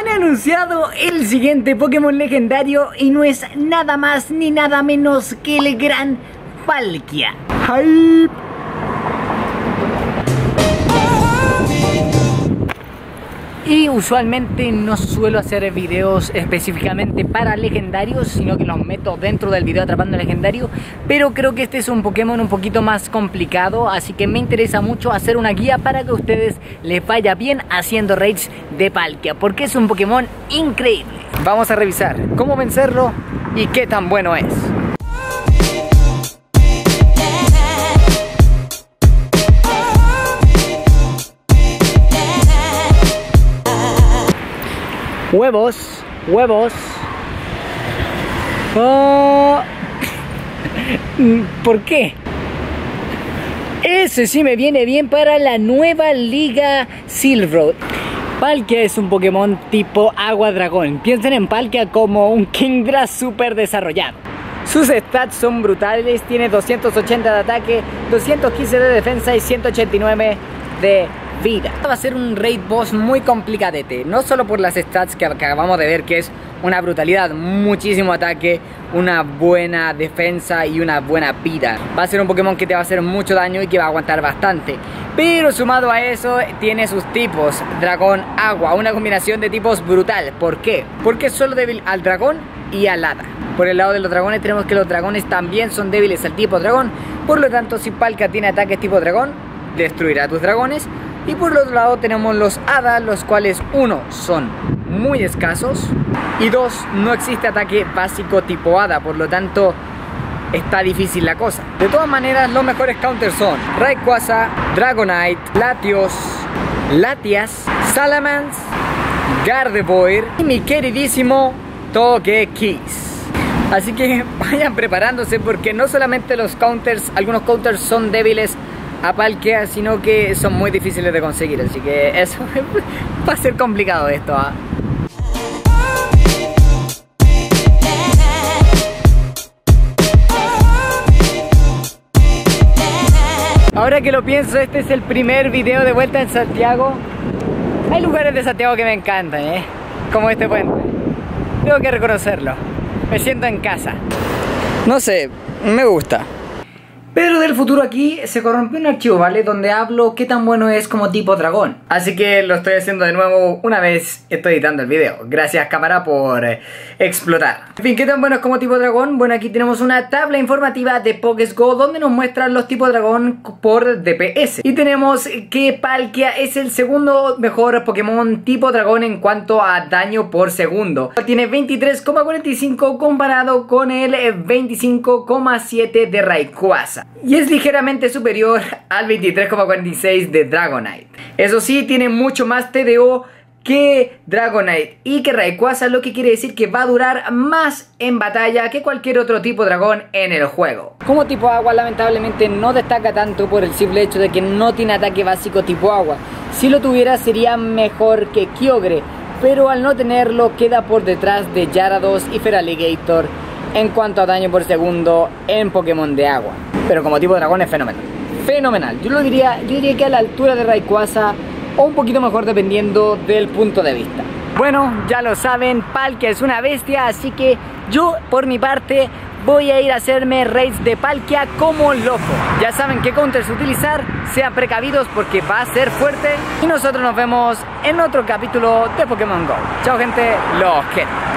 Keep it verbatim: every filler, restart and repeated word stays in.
Han anunciado el siguiente Pokémon legendario y no es nada más ni nada menos que el gran Palkia. ¡Hype! Y usualmente no suelo hacer videos específicamente para legendarios, sino que los meto dentro del video atrapando legendario. Pero creo que este es un Pokémon un poquito más complicado, así que me interesa mucho hacer una guía para que a ustedes les vaya bien haciendo raids de Palkia, porque es un Pokémon increíble. Vamos a revisar cómo vencerlo y qué tan bueno es. Huevos, huevos. Oh. ¿Por qué? Ese sí me viene bien para la nueva Liga Silver. Palkia es un Pokémon tipo agua dragón. Piensen en Palkia como un Kingdra super desarrollado. Sus stats son brutales, tiene doscientos ochenta de ataque, doscientos quince de defensa y ciento ochenta y nueve de vida. Va a ser un raid boss muy complicadete, no solo por las stats que acabamos de ver, que es una brutalidad, muchísimo ataque, una buena defensa y una buena vida. Va a ser un Pokémon que te va a hacer mucho daño y que va a aguantar bastante. Pero sumado a eso tiene sus tipos, dragón, agua, una combinación de tipos brutal. ¿Por qué? Porque es solo débil al dragón y al hada. Por el lado de los dragones tenemos que los dragones también son débiles al tipo dragón. Por lo tanto, si Palkia tiene ataques tipo dragón, destruirá a tus dragones. Y por el otro lado tenemos los hadas, los cuales uno, son muy escasos, y dos, no existe ataque básico tipo hada, por lo tanto está difícil la cosa. De todas maneras, los mejores counters son Rayquaza, Dragonite, Latios, Latias, Salamence, Gardevoir y mi queridísimo Togekiss. Así que vayan preparándose, porque no solamente los counters, algunos counters son débiles a Palkia, sino que son muy difíciles de conseguir, así que eso va a ser complicado esto, ¿eh? Ahora que lo pienso, este es el primer video de vuelta en Santiago. Hay lugares de Santiago que me encantan, ¿eh? Como este puente. Tengo que reconocerlo. Me siento en casa. No sé, me gusta. Pero del futuro aquí se corrompió un archivo, ¿vale? Donde hablo qué tan bueno es como tipo dragón. Así que lo estoy haciendo de nuevo una vez estoy editando el video. Gracias, cámara, por eh, explotar. En fin, ¿qué tan bueno es como tipo dragón? Bueno, aquí tenemos una tabla informativa de PokéSGO donde nos muestran los tipos dragón por D P S. Y tenemos que Palkia es el segundo mejor Pokémon tipo dragón en cuanto a daño por segundo. Tiene veintitrés coma cuarenta y cinco comparado con el veinticinco coma siete de Rayquaza. Y es ligeramente superior al veintitrés coma cuarenta y seis de Dragonite. Eso sí, tiene mucho más T D O que Dragonite y que Rayquaza, lo que quiere decir que va a durar más en batalla que cualquier otro tipo dragón en el juego. Como tipo agua, lamentablemente no destaca tanto por el simple hecho de que no tiene ataque básico tipo agua. Si lo tuviera sería mejor que Kyogre, pero al no tenerlo queda por detrás de Gyarados y Feraligatr en cuanto a daño por segundo en Pokémon de agua. Pero como tipo dragón es fenomenal. Fenomenal. Yo lo diría, yo diría que a la altura de Rayquaza o un poquito mejor dependiendo del punto de vista. Bueno, ya lo saben, Palkia es una bestia, así que yo por mi parte voy a ir a hacerme raids de Palkia como loco. Ya saben qué counters utilizar, sean precavidos porque va a ser fuerte. Y nosotros nos vemos en otro capítulo de Pokémon Go. Chao gente, los quiero.